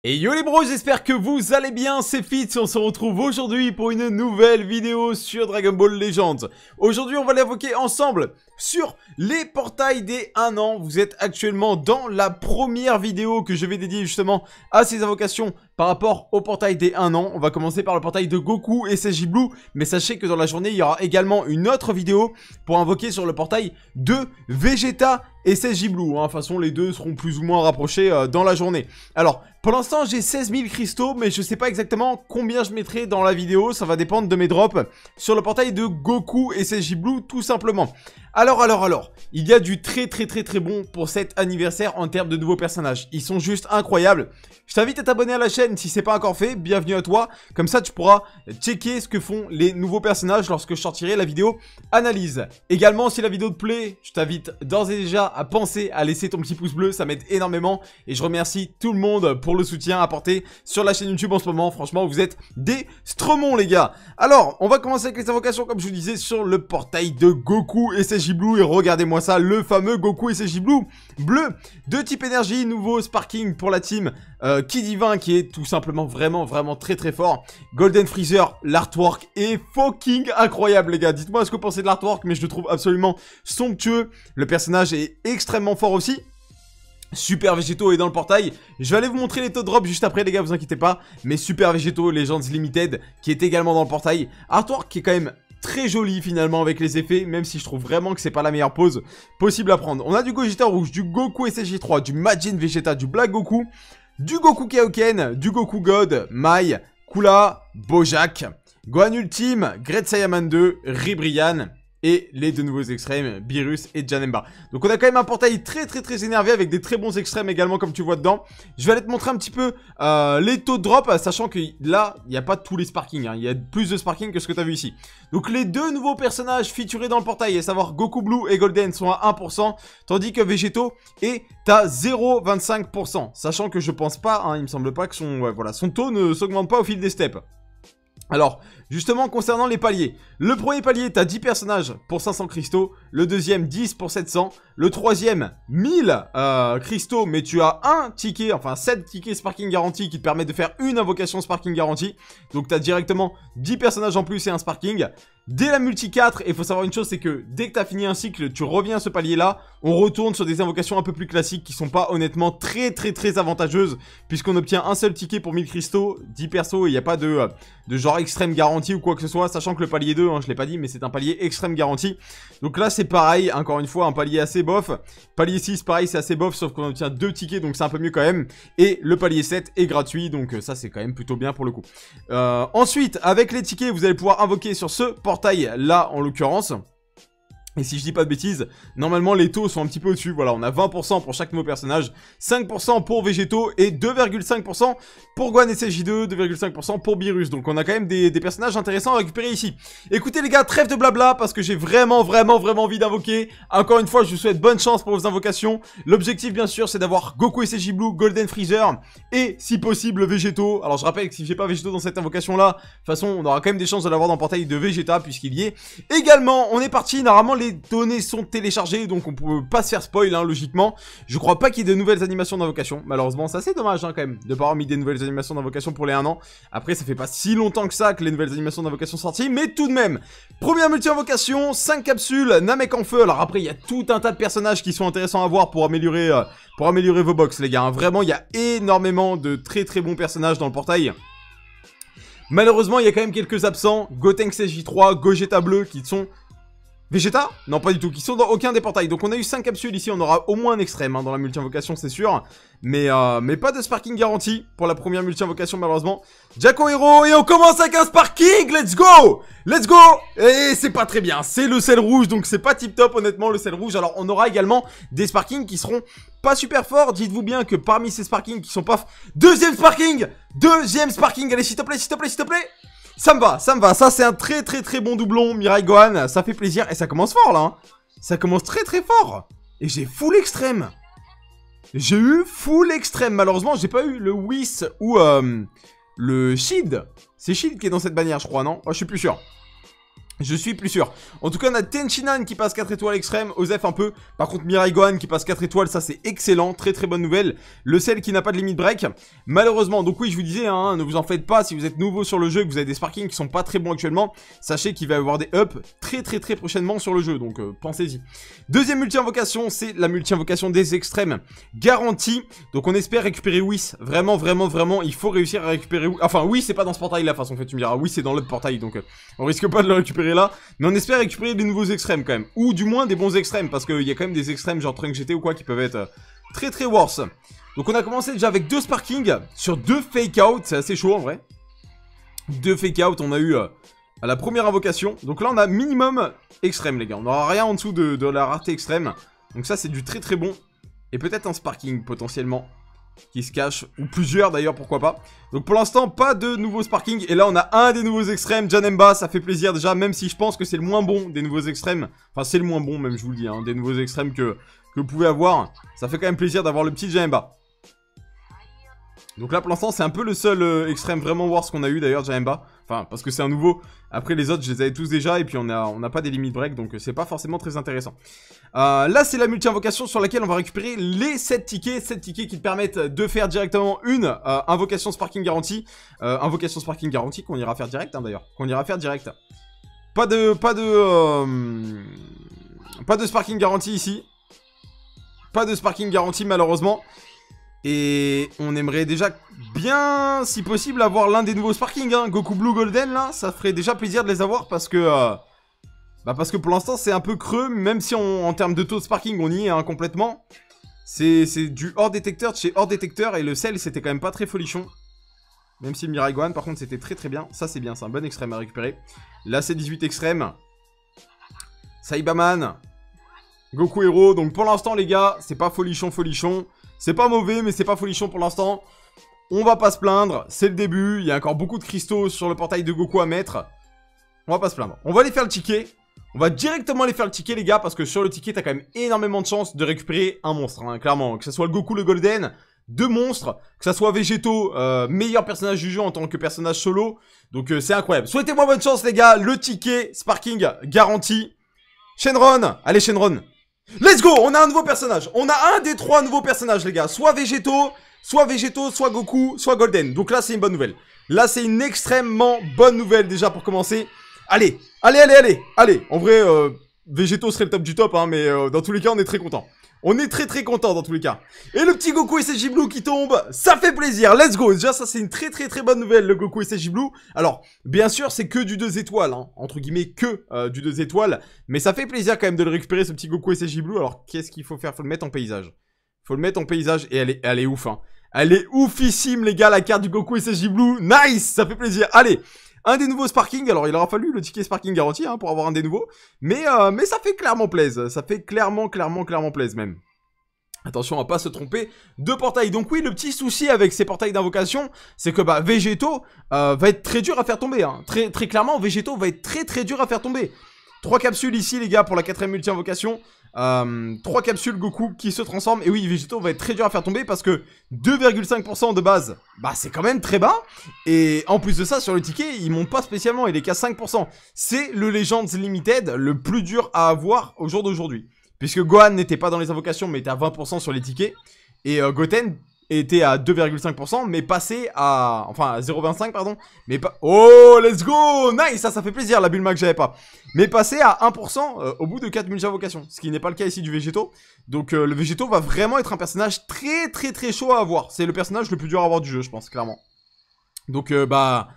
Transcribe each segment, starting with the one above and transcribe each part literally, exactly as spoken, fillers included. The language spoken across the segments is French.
Et yo les bros, j'espère que vous allez bien, c'est Fitz, on se retrouve aujourd'hui pour une nouvelle vidéo sur Dragon Ball Legends. Aujourd'hui on va l'évoquer ensemble sur les portails des un an. Vous êtes actuellement dans la première vidéo que je vais dédier justement à ces invocations par rapport au portail des un an. On va commencer par le portail de Goku et S S J Blue, mais sachez que dans la journée il y aura également une autre vidéo pour invoquer sur le portail de Vegeta et S S J Blue. Hein. De toute façon les deux seront plus ou moins rapprochés euh, dans la journée. Alors pour l'instant j'ai seize mille cristaux, mais je sais pas exactement combien je mettrai dans la vidéo, ça va dépendre de mes drops sur le portail de Goku et S S J Blue tout simplement. Alors, alors, alors, il y a du très très très très bon pour cet anniversaire en termes de nouveaux personnages. Ils sont juste incroyables. Je t'invite à t'abonner à la chaîne si c'est pas encore fait, bienvenue à toi. Comme ça tu pourras checker ce que font les nouveaux personnages lorsque je sortirai la vidéo analyse. Également si la vidéo te plaît, je t'invite d'ores et déjà à penser à laisser ton petit pouce bleu, ça m'aide énormément. Et je remercie tout le monde pour le soutien apporté sur la chaîne YouTube en ce moment. Franchement vous êtes des stromons les gars. Alors on va commencer avec les invocations comme je vous disais sur le portail de Goku et S S J Blue. Et regardez-moi ça, le fameux Goku et S S J Blue bleu de type énergie, nouveau sparking pour la team euh, Ki Divin qui est tout simplement vraiment vraiment très très fort. Golden Freezer, l'artwork est fucking incroyable les gars. Dites-moi ce que vous pensez de l'artwork, mais je le trouve absolument somptueux. Le personnage est extrêmement fort aussi. Super Végétaux est dans le portail. Je vais aller vous montrer les taux de drop juste après les gars, vous inquiétez pas. Mais Super Végétaux Legends Limited qui est également dans le portail. Artwork qui est quand même très joli finalement avec les effets, même si je trouve vraiment que c'est pas la meilleure pose possible à prendre. On a du Gogeta rouge, du Goku S S J trois, du Majin Vegeta, du Black Goku, du Goku Kaioken, du Goku God, Mai, Kula, Bojack, Gohan Ultime, Great Saiyaman deux, Ribrian et les deux nouveaux extrêmes, Beerus et Janemba. Donc on a quand même un portail très très très énervé avec des très bons extrêmes également comme tu vois dedans. Je vais aller te montrer un petit peu euh, les taux de drop, sachant que là, il n'y a pas tous les sparkings, hein. Il y a plus de sparking que ce que tu as vu ici. Donc les deux nouveaux personnages featurés dans le portail, à savoir Goku Blue et Golden, sont à un pour cent, tandis que Végétaux est à zéro virgule vingt-cinq pour cent. Sachant que je pense pas, hein, il me semble pas que son, ouais, voilà, son taux ne s'augmente pas au fil des steps. Alors, justement, concernant les paliers, le premier palier, t'as dix personnages pour cinq cents cristaux, le deuxième, dix pour sept cents, le troisième, mille euh, cristaux, mais tu as un ticket, enfin sept tickets Sparking Garantie qui te permettent de faire une invocation Sparking Garantie, donc t'as directement dix personnages en plus et un Sparking. Dès la multi quatre, et il faut savoir une chose, c'est que dès que t'as fini un cycle, tu reviens à ce palier-là, on retourne sur des invocations un peu plus classiques qui sont pas honnêtement très très très avantageuses, puisqu'on obtient un seul ticket pour mille cristaux, dix persos, et il n'y a pas de, euh, de genre extrême garantie ou quoi que ce soit, sachant que le palier deux, hein, je l'ai pas dit, mais c'est un palier extrême garantie. Donc là c'est pareil, encore une fois, un palier assez bof. Palier six, pareil, c'est assez bof, sauf qu'on obtient deux tickets, donc c'est un peu mieux quand même. Et le palier sept est gratuit, donc ça c'est quand même plutôt bien pour le coup. Euh, ensuite, avec les tickets, vous allez pouvoir invoquer sur ce portail là en l'occurrence. Et si je dis pas de bêtises, normalement les taux sont un petit peu au-dessus. Voilà, on a vingt pour cent pour chaque nouveau personnage, cinq pour cent pour Végétaux et deux virgule cinq pour cent pour Gohan S S J deux, deux virgule cinq pour cent pour Beerus. Donc on a quand même des, des personnages intéressants à récupérer ici. Écoutez les gars, trêve de blabla parce que j'ai vraiment vraiment vraiment envie d'invoquer. Encore une fois, je vous souhaite bonne chance pour vos invocations. L'objectif bien sûr c'est d'avoir Goku S S J Blue, Golden Freezer et si possible Végétaux. Alors je rappelle que si j'ai pas Végétaux dans cette invocation là, de toute façon on aura quand même des chances de l'avoir dans le portail de Vegeta puisqu'il y est. Également on est parti, normalement les Les données sont téléchargées, donc on peut pas se faire spoil, hein, logiquement. Je crois pas qu'il y ait de nouvelles animations d'invocation. Malheureusement, c'est assez dommage, hein, quand même, de pas avoir mis des nouvelles animations d'invocation pour les un an. Après, ça fait pas si longtemps que ça que les nouvelles animations d'invocation sont sorties, mais tout de même. Première multi-invocation, cinq capsules, Namek en feu. Alors après, il y a tout un tas de personnages qui sont intéressants à voir pour améliorer, euh, pour améliorer vos box, les gars. Hein. Vraiment, il y a énormément de très très bons personnages dans le portail. Malheureusement, il y a quand même quelques absents. Gotenks S S J trois, Gogeta bleu, qui sont... Vegeta? Non, pas du tout, qui sont dans aucun des portails. Donc on a eu cinq capsules ici, on aura au moins un extrême hein, dans la multi-invocation, c'est sûr. Mais, euh, mais pas de sparking garantie pour la première multi-invocation, malheureusement. Jacko Hero, et on commence avec un sparking. Let's go! Let's go! Et c'est pas très bien, c'est le sel rouge, donc c'est pas tip top, honnêtement, le sel rouge. Alors on aura également des sparkings qui seront pas super forts. Dites-vous bien que parmi ces sparkings qui sont pas... Deuxième sparking! Deuxième sparking, allez, s'il te plaît, s'il te plaît, s'il te plaît! Ça me va, ça me va, ça c'est un très très très bon doublon, Mirai Gohan, ça fait plaisir, et ça commence fort là, hein. Ça commence très très fort, et j'ai full extrême. J'ai eu full extrême, malheureusement j'ai pas eu le Whis ou euh, le Shield. C'est Shield qui est dans cette bannière je crois, non? Oh, je suis plus sûr. Je suis plus sûr. En tout cas, on a Tenchinan qui passe quatre étoiles extrême. Osef un peu. Par contre, Mirai Gohan qui passe quatre étoiles. Ça, c'est excellent. Très très bonne nouvelle. Le Cell qui n'a pas de limite break. Malheureusement. Donc oui, je vous disais, hein, ne vous en faites pas. Si vous êtes nouveau sur le jeu et que vous avez des sparkings qui sont pas très bons actuellement, sachez qu'il va y avoir des ups très très très prochainement sur le jeu. Donc euh, pensez-y. Deuxième multi-invocation, c'est la multi-invocation des extrêmes garantie. Donc on espère récupérer Whis. Vraiment, vraiment, vraiment, il faut réussir à récupérer Whis. Enfin, oui, c'est pas dans ce portail là. De toute façon, en fait, tu me diras, oui, c'est dans l'autre portail. Donc euh, on risque pas de le récupérer là, mais on espère récupérer des nouveaux extrêmes quand même, ou du moins des bons extrêmes, parce qu'il y a quand même des extrêmes genre Trunk G T ou quoi qui peuvent être euh, très très worse. Donc on a commencé déjà avec deux sparking sur deux fake out, c'est assez chaud en vrai. Deux fake out, on a eu euh, à la première invocation, donc là on a minimum extrême les gars, on n'aura rien en dessous de, de la rareté extrême, donc ça c'est du très très bon, et peut-être un sparking potentiellement qui se cache, ou plusieurs d'ailleurs, pourquoi pas. Donc pour l'instant, pas de nouveaux sparking. Et là, on a un des nouveaux extrêmes, Janemba, ça fait plaisir déjà, même si je pense que c'est le moins bon des nouveaux extrêmes. Enfin, c'est le moins bon, même, je vous le dis, hein, des nouveaux extrêmes que, que vous pouvez avoir. Ça fait quand même plaisir d'avoir le petit Janemba. Donc là, pour l'instant, c'est un peu le seul euh, extrême vraiment worse qu'on a eu, d'ailleurs, Janemba. Enfin, parce que c'est un nouveau. Après, les autres, je les avais tous déjà, et puis on n'a on a pas des limites break, donc c'est pas forcément très intéressant. Euh, là, c'est la multi-invocation sur laquelle on va récupérer les sept tickets. sept tickets qui te permettent de faire directement une euh, invocation sparking garantie. Euh, invocation sparking garantie qu'on ira faire direct, hein, d'ailleurs. Qu'on ira faire direct. Pas de... Pas de... Euh, pas de sparking garantie ici. Pas de sparking garantie, malheureusement. Et on aimerait déjà bien, si possible, avoir l'un des nouveaux sparking, hein. Goku Blue Golden, là, ça ferait déjà plaisir de les avoir parce que... Euh, bah parce que pour l'instant, c'est un peu creux, même si on, en termes de taux de sparking, on y est hein, complètement. C'est du hors détecteur de chez hors détecteur, et le Cell, c'était quand même pas très folichon. Même si le Mirai Gohan, par contre, c'était très très bien. Ça, c'est bien, c'est un bon extrême à récupérer. Là, c'est dix-huit extrêmes. Saibaman. Goku Hero, donc pour l'instant, les gars, c'est pas folichon, folichon. C'est pas mauvais, mais c'est pas folichon pour l'instant. On va pas se plaindre, c'est le début. Il y a encore beaucoup de cristaux sur le portail de Goku à mettre. On va pas se plaindre. On va aller faire le ticket. On va directement aller faire le ticket, les gars, parce que sur le ticket, t'as quand même énormément de chances de récupérer un monstre, hein, clairement. Que ce soit le Goku, le Golden, deux monstres. Que ce soit Végéto, euh, meilleur personnage du jeu en tant que personnage solo. Donc euh, c'est incroyable. Souhaitez-moi bonne chance, les gars. Le ticket, Sparking, garanti. Shenron, allez Shenron. Let's go, on a un nouveau personnage. On a un des trois nouveaux personnages, les gars. Soit Végéto, soit Végéto, soit Goku, soit Golden. Donc là, c'est une bonne nouvelle. Là, c'est une extrêmement bonne nouvelle déjà pour commencer. Allez, allez, allez, allez. Allez, en vrai, euh, Végéto serait le top du top, hein, mais euh, dans tous les cas, on est très content. On est très très content dans tous les cas. Et le petit Goku S S J Blue qui tombe, ça fait plaisir, let's go. Déjà ça c'est une très très très bonne nouvelle, le Goku S S J Blue. Alors, bien sûr c'est que du deux étoiles, hein, entre guillemets que euh, du deux étoiles. Mais ça fait plaisir quand même de le récupérer ce petit Goku S S J Blue. Alors qu'est-ce qu'il faut faire? Faut le mettre en paysage. Faut le mettre en paysage et elle est, elle est ouf, hein. Elle est oufissime les gars, la carte du Goku S S J Blue. Nice, ça fait plaisir, allez. Un des nouveaux sparking, alors il aura fallu le ticket sparking garanti hein, pour avoir un des nouveaux. Mais, euh, mais ça fait clairement plaise, ça fait clairement, clairement, clairement plaise même. Attention à pas se tromper de portail. Donc oui, le petit souci avec ces portails d'invocation, c'est que bah Végéto euh, va être très dur à faire tomber. Hein. Très, très clairement, Végéto va être très très dur à faire tomber. Trois capsules ici les gars pour la quatrième multi-invocation. Euh, trois capsules Goku qui se transforment. Et oui, Végéto va être très dur à faire tomber parce que deux virgule cinq pour cent de base, bah c'est quand même très bas. Et en plus de ça, sur le ticket, il monte pas spécialement, il est qu'à cinq pour cent. C'est le Legends Limited le plus dur à avoir au jour d'aujourd'hui. Puisque Gohan n'était pas dans les invocations, mais était à vingt pour cent sur les tickets. Et euh, Goten était à deux virgule cinq pour cent, mais passé à... Enfin, à zéro virgule vingt-cinq, pardon. Mais pas... Oh, let's go! Nice, ça, ça fait plaisir, la Bulma que j'avais pas. Mais passé à un pour cent euh, au bout de quatre multi-invocations. Ce qui n'est pas le cas ici du Végéto. Donc, euh, le Végéto va vraiment être un personnage très, très, très chaud à avoir. C'est le personnage le plus dur à avoir du jeu, je pense, clairement. Donc, euh, bah...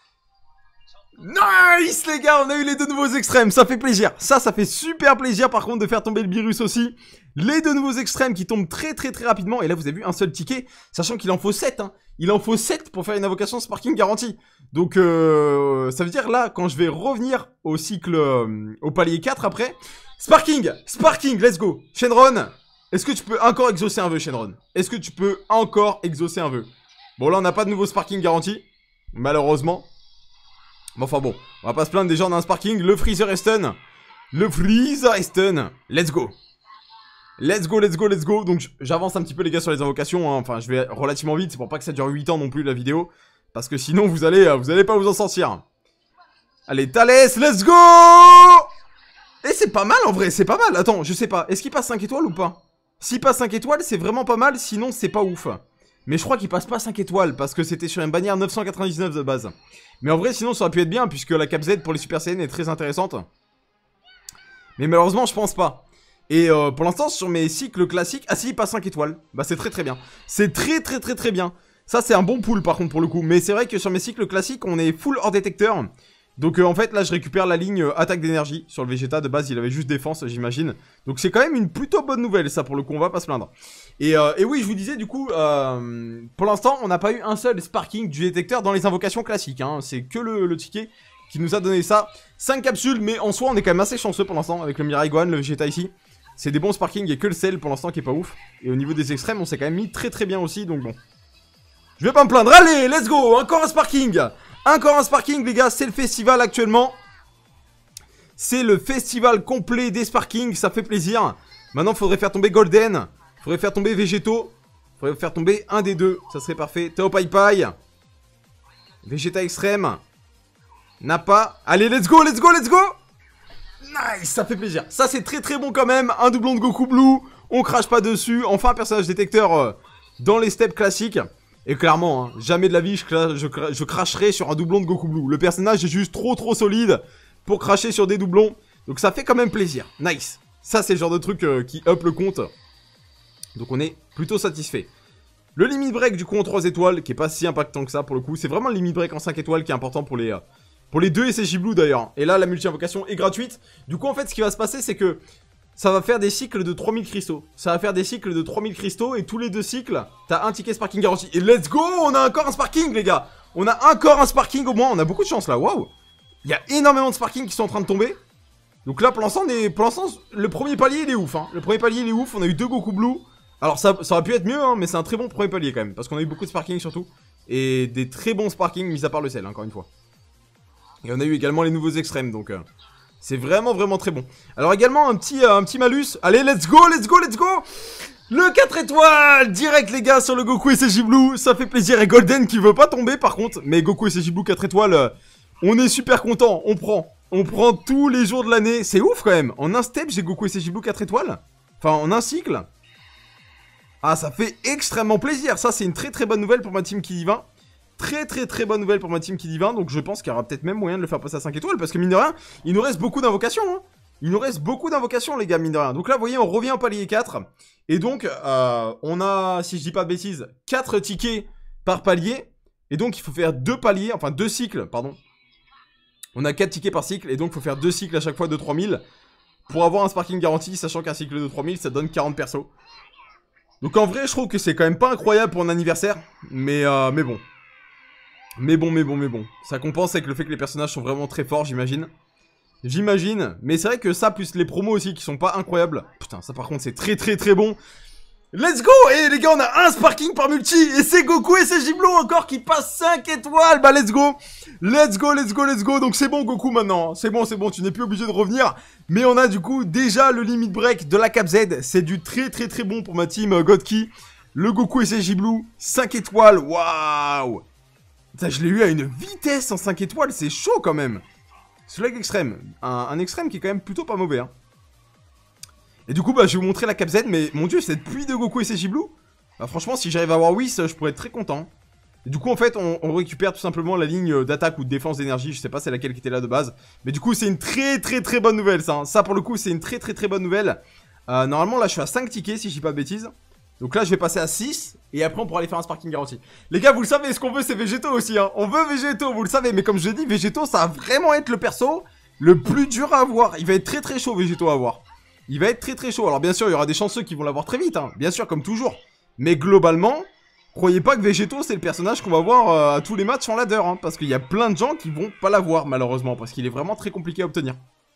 Nice les gars, on a eu les deux nouveaux extrêmes, ça fait plaisir. Ça, ça fait super plaisir par contre de faire tomber le virus aussi. Les deux nouveaux extrêmes qui tombent très très très rapidement. Et là vous avez vu un seul ticket, sachant qu'il en faut sept hein. Il en faut sept pour faire une invocation sparking garantie. Donc euh, ça veut dire là, quand je vais revenir au cycle, euh, au palier quatre après. Sparking, Sparking, let's go. Shenron, est-ce que tu peux encore exaucer un vœu Shenron? Est-ce que tu peux encore exaucer un vœu? Bon là on n'a pas de nouveau sparking garantie, malheureusement. Bon, enfin bon, on va pas se plaindre, déjà on a un sparking, le Freezer est stun. Le Freezer est stun. Let's go. Let's go, let's go, let's go. Donc j'avance un petit peu les gars sur les invocations, hein. Enfin je vais relativement vite, c'est pour pas que ça dure huit ans non plus la vidéo. Parce que sinon vous allez, vous allez pas vous en sortir. Allez, Thalès, let's go! Et c'est pas mal en vrai, c'est pas mal. Attends, je sais pas, est-ce qu'il passe cinq étoiles ou pas? S'il passe cinq étoiles, c'est vraiment pas mal, sinon c'est pas ouf. Mais je crois qu'il passe pas cinq étoiles, parce que c'était sur une bannière neuf cent quatre-vingt-dix-neuf de base. Mais en vrai, sinon ça aurait pu être bien, puisque la cap Z pour les Super Saiyan est très intéressante. Mais malheureusement, je pense pas. Et euh, pour l'instant, sur mes cycles classiques... Ah si, il passe cinq étoiles. Bah c'est très très bien. C'est très très très très bien. Ça, c'est un bon pool par contre pour le coup. Mais c'est vrai que sur mes cycles classiques, on est full hors détecteur. Donc euh, en fait, là, je récupère la ligne euh, attaque d'énergie. Sur le Vegeta, de base, il avait juste défense, j'imagine. Donc c'est quand même une plutôt bonne nouvelle, ça, pour le coup. On va pas se plaindre. Et, euh, et oui, je vous disais, du coup, euh, pour l'instant, on n'a pas eu un seul sparking du détecteur dans les invocations classiques. Hein. C'est que le, le ticket qui nous a donné ça. cinq capsules, mais en soi, on est quand même assez chanceux pour l'instant avec le Mirai Gohan, le Vegeta ici. C'est des bons sparking, et que le sel pour l'instant qui est pas ouf. Et au niveau des extrêmes, on s'est quand même mis très très bien aussi, donc bon. Je vais pas me plaindre, allez, let's go, encore un sparking. Encore un sparking, les gars, c'est le festival actuellement. C'est le festival complet des sparkings, ça fait plaisir. Maintenant, faudrait faire tomber Golden. Faudrait faire tomber Végéto. Faudrait faire tomber un des deux, ça serait parfait. Tao Pai Pai. Vegeta Extrême. Nappa. Allez, let's go, let's go, let's go. Nice, ça fait plaisir. Ça, c'est très très bon quand même. Un doublon de Goku Blue. On crache pas dessus. Enfin, un personnage détecteur euh, dans les steps classiques. Et clairement, hein, jamais de la vie, je, je, je cracherai sur un doublon de Goku Blue. Le personnage est juste trop trop solide pour cracher sur des doublons. Donc ça fait quand même plaisir. Nice. Ça, c'est le genre de truc euh, qui up le compte. Donc on est plutôt satisfait. Le limit break, du coup, en trois étoiles, qui est pas si impactant que ça pour le coup. C'est vraiment le limit break en cinq étoiles qui est important pour les... Euh, Pour les deux S S J Blue d'ailleurs. Et là, la multi-invocation est gratuite. Du coup, en fait, ce qui va se passer, c'est que ça va faire des cycles de trois mille cristaux. Ça va faire des cycles de trois mille cristaux. Et tous les deux cycles, t'as un ticket sparking garanti. Et let's go, on a encore un sparking, les gars. On a encore un sparking au moins. On a beaucoup de chance là, waouh. Il y a énormément de sparking qui sont en train de tomber. Donc là, pour l'instant, est... pour l'instant, le premier palier, il est ouf. Hein. Le premier palier, il est ouf. On a eu deux Goku Blue. Alors, ça, ça aurait pu être mieux, hein, mais c'est un très bon premier palier quand même. Parce qu'on a eu beaucoup de sparking surtout. Et des très bons sparking, mis à part le sel, encore une fois. Et on a eu également les nouveaux extrêmes, donc euh, c'est vraiment vraiment très bon. Alors également un petit, euh, un petit malus. Allez, let's go, let's go, let's go. Le quatre étoiles, direct les gars sur le Goku S S J Blue, ça fait plaisir. Et Golden qui veut pas tomber par contre. Mais Goku S S J Blue quatre étoiles, euh, on est super content, on prend. On prend tous les jours de l'année, c'est ouf quand même. En un step, j'ai Goku S S J Blue quatre étoiles. Enfin, en un cycle. Ah, ça fait extrêmement plaisir. Ça, c'est une très très bonne nouvelle pour ma team qui y va. Très très très bonne nouvelle pour ma team qui divin. Donc je pense qu'il y aura peut-être même moyen de le faire passer à cinq étoiles. Parce que mine de rien, il nous reste beaucoup d'invocations. Hein. Il nous reste beaucoup d'invocations les gars, mine de rien. Donc là vous voyez, on revient au palier quatre. Et donc euh, on a, si je dis pas de bêtises, quatre tickets par palier. Et donc il faut faire deux paliers, enfin deux cycles, pardon. On a quatre tickets par cycle. Et donc il faut faire deux cycles à chaque fois de trois mille. Pour avoir un sparking garanti, sachant qu'un cycle de trois mille ça donne quarante persos. Donc en vrai je trouve que c'est quand même pas incroyable pour un anniversaire. Mais, euh, mais bon. Mais bon, mais bon, mais bon. Ça compense avec le fait que les personnages sont vraiment très forts, j'imagine. J'imagine. Mais c'est vrai que ça, plus les promos aussi qui sont pas incroyables. Putain, ça par contre, c'est très très très bon. Let's go! Et les gars, on a un sparking par multi. Et c'est Goku et c'est Blue encore qui passe cinq étoiles. Bah, let's go! Let's go, let's go, let's go. Donc c'est bon, Goku, maintenant. C'est bon, c'est bon, tu n'es plus obligé de revenir. Mais on a du coup déjà le limit break de la cap Z. C'est du très très très bon pour ma team euh, Godki. Le Goku et c'est Blue, cinq étoiles. Waouh! Putain, je l'ai eu à une vitesse en cinq étoiles, c'est chaud quand même. Slag extrême, un, un extrême qui est quand même plutôt pas mauvais. Hein. Et du coup, bah, je vais vous montrer la cap Z, mais mon dieu, cette pluie de Goku et S S J Blue. Bah, franchement, si j'arrive à avoir Whis, je pourrais être très content. Et du coup, en fait, on, on récupère tout simplement la ligne d'attaque ou de défense d'énergie. Je sais pas c'est laquelle qui était là de base. Mais du coup, c'est une très très très bonne nouvelle, ça. Hein. Ça, pour le coup, c'est une très très très bonne nouvelle. Euh, normalement, là, je suis à cinq tickets, si je dis pas de bêtises. Donc là, je vais passer à six. Et après, on pourra aller faire un sparking garanti. Les gars, vous le savez, ce qu'on veut, c'est Végéto aussi. Hein. On veut Végéto, vous le savez. Mais comme je l'ai dit, Végéto, ça va vraiment être le perso le plus dur à avoir. Il va être très très chaud, Végéto, à avoir. Il va être très très chaud. Alors bien sûr, il y aura des chanceux qui vont l'avoir très vite. Hein. Bien sûr, comme toujours. Mais globalement, croyez pas que Végéto, c'est le personnage qu'on va voir euh, à tous les matchs en ladder. Hein, parce qu'il y a plein de gens qui vont pas l'avoir, malheureusement. Parce qu'il est vraiment très compliqué à obtenir.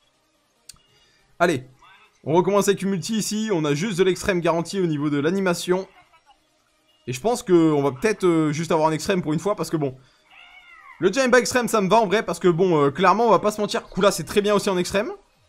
Allez. On recommence avec une multi ici. On a juste de l'extrême garanti au niveau de l'animation. Et je pense qu'on va peut-être euh, juste avoir un extrême pour une fois. Parce que bon, le Giant Ball extrême, ça me va en vrai. Parce que bon, euh, clairement, on va pas se mentir. Kula, c'est très bien aussi en extrême.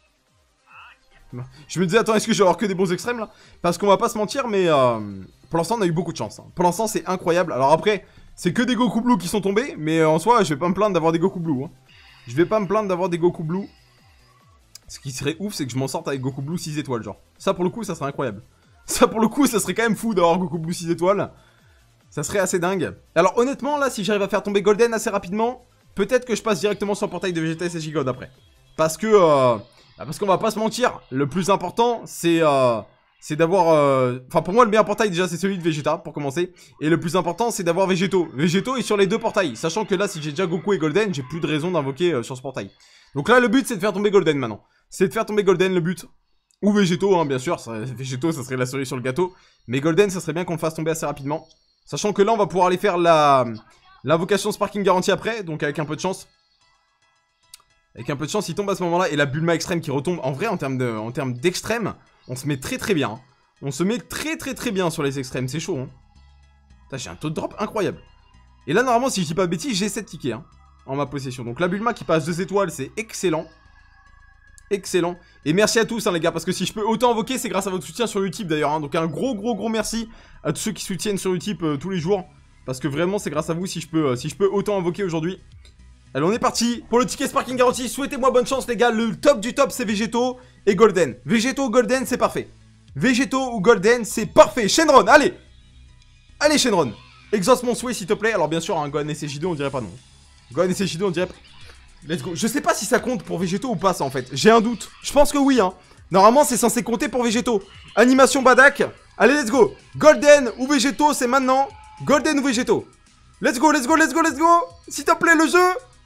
Je me disais, attends, est-ce que je vais avoir que des bons extrêmes là? Parce qu'on va pas se mentir, mais euh, pour l'instant, on a eu beaucoup de chance. Hein. Pour l'instant, c'est incroyable. Alors après, c'est que des Goku Blue qui sont tombés. Mais euh, en soi, je vais pas me plaindre d'avoir des Goku Blue. Hein. Je vais pas me plaindre d'avoir des Goku Blue. Ce qui serait ouf, c'est que je m'en sorte avec Goku Blue six étoiles, genre. Ça, pour le coup, ça serait incroyable. Ça, pour le coup, ça serait quand même fou d'avoir Goku Blue six étoiles. Ça serait assez dingue. Alors, honnêtement, là, si j'arrive à faire tomber Golden assez rapidement, peut-être que je passe directement sur le portail de Vegeta S S J God après. Parce que... Euh, parce qu'on va pas se mentir, le plus important, c'est... Euh, c'est d'avoir... Euh... Enfin, pour moi, le meilleur portail, déjà, c'est celui de Vegeta, pour commencer. Et le plus important, c'est d'avoir Végéto. Végéto est sur les deux portails. Sachant que là, si j'ai déjà Goku et Golden, j'ai plus de raison d'invoquer euh, sur ce portail. Donc là, le but, c'est de faire tomber Golden, maintenant. C'est de faire tomber Golden, le but. Ou Végéto, hein, bien sûr. Ça, Végéto, ça serait la cerise sur le gâteau. Mais Golden, ça serait bien qu'on le fasse tomber assez rapidement. Sachant que là, on va pouvoir aller faire la... l'invocation Sparking Garantie après. Donc avec un peu de chance. Avec un peu de chance, il tombe à ce moment-là. Et la Bulma extrême qui retombe. En vrai, en termes de... en termes d'extrême... On se met très très bien. On se met très très très bien sur les extrêmes. C'est chaud. Hein. J'ai un taux de drop incroyable. Et là, normalement, si je dis pas de bêtises, j'ai sept tickets hein, en ma possession. Donc la Bulma qui passe deux étoiles, c'est excellent. Excellent. Et merci à tous, hein, les gars. Parce que si je peux autant invoquer, c'est grâce à votre soutien sur Utip d'ailleurs. Hein. Donc un gros gros gros merci à tous ceux qui soutiennent sur Utip euh, tous les jours. Parce que vraiment, c'est grâce à vous si je peux, euh, si je peux autant invoquer aujourd'hui. Allez, on est parti pour le ticket Sparking Garantie. Souhaitez-moi bonne chance, les gars. Le top du top, c'est Végéto et Golden. Végéto ou Golden, c'est parfait. Végéto ou Golden, c'est parfait. Shenron, allez. Allez, Shenron. Exauce mon souhait, s'il te plaît. Alors, bien sûr, un hein, Gohan S S J deux, on dirait pas non. Gohan S S J deux, on dirait pas. Let's go. Je sais pas si ça compte pour Végéto ou pas, ça, en fait. J'ai un doute. Je pense que oui, hein. Normalement, c'est censé compter pour Végéto. Animation Badak. Allez, let's go. Golden ou Végéto, c'est maintenant. Golden ou Végéto. Let's go, let's go, let's go, let's go. S'il te plaît, le jeu.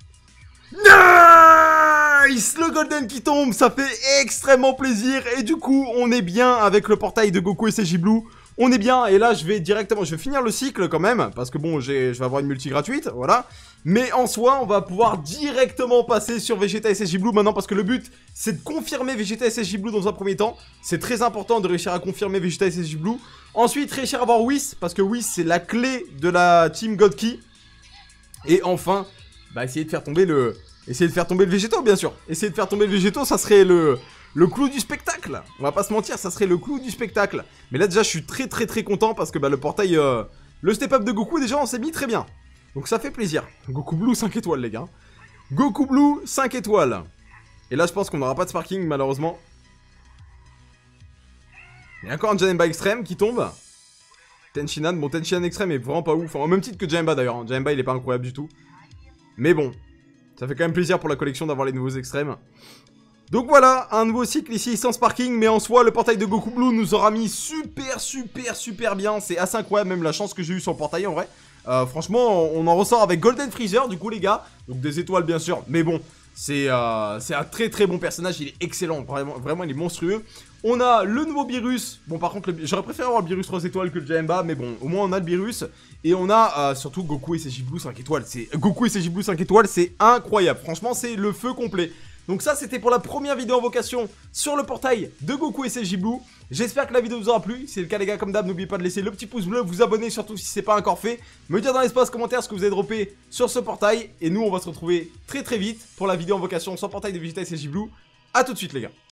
Nice! Le Golden qui tombe, ça fait extrêmement plaisir. Et du coup, on est bien avec le portail de Goku S S J Blue. On est bien, et là, je vais directement... Je vais finir le cycle quand même, parce que bon, je vais avoir une multi gratuite, voilà. Mais en soi, on va pouvoir directement passer sur Vegeta S S J Blue maintenant, parce que le but, c'est de confirmer Vegeta S S J Blue dans un premier temps. C'est très important de réussir à confirmer Vegeta S S J Blue. Ensuite, réussir à avoir Whis, parce que Whis, c'est la clé de la Team God Key. Et enfin... Bah, essayer de faire tomber le... Essayer de faire tomber le Végéto, bien sûr. Essayer de faire tomber le Végéto, ça serait le... Le clou du spectacle. On va pas se mentir, ça serait le clou du spectacle. Mais là, déjà, je suis très très très content parce que bah, le portail... Euh... Le step-up de Goku, déjà, on s'est mis très bien. Donc ça fait plaisir. Goku Blue, cinq étoiles, les gars. Goku Blue, cinq étoiles. Et là, je pense qu'on n'aura pas de sparking, malheureusement. Il y a encore un Janemba extrême qui tombe. Tenshinhan, bon, Tenshinhan extrême est vraiment pas ouf. Enfin, au même titre que Janemba, d'ailleurs. Janemba, il est pas incroyable du tout. Mais bon, ça fait quand même plaisir pour la collection d'avoir les nouveaux extrêmes. Donc voilà, un nouveau cycle ici sans sparking, mais en soi, le portail de Goku Blue nous aura mis super, super, super bien. C'est assez incroyable, même la chance que j'ai eu sur le portail en vrai. Euh, franchement, on en ressort avec Golden Freezer, du coup, les gars. Donc des étoiles, bien sûr, mais bon, c'est euh, un très, très bon personnage. Il est excellent, vraiment, vraiment, il est monstrueux. On a le nouveau Beerus. Bon, par contre, j'aurais préféré avoir le Beerus trois étoiles que le Janemba, mais bon, au moins on a le Beerus. Et on a euh, surtout Goku S S J Blue cinq étoiles. Goku S S J Blue cinq étoiles, c'est incroyable. Franchement, c'est le feu complet. Donc ça, c'était pour la première vidéo invocation sur le portail de Goku S S J Blue. J'espère que la vidéo vous aura plu. Si c'est le cas, les gars, comme d'hab, n'oubliez pas de laisser le petit pouce bleu, vous abonner, surtout si c'est pas encore fait. Me dire dans l'espace commentaire ce que vous avez droppé sur ce portail. Et nous, on va se retrouver très très vite pour la vidéo invocation sur le portail de Vegeta S S J Blue. A tout de suite, les gars.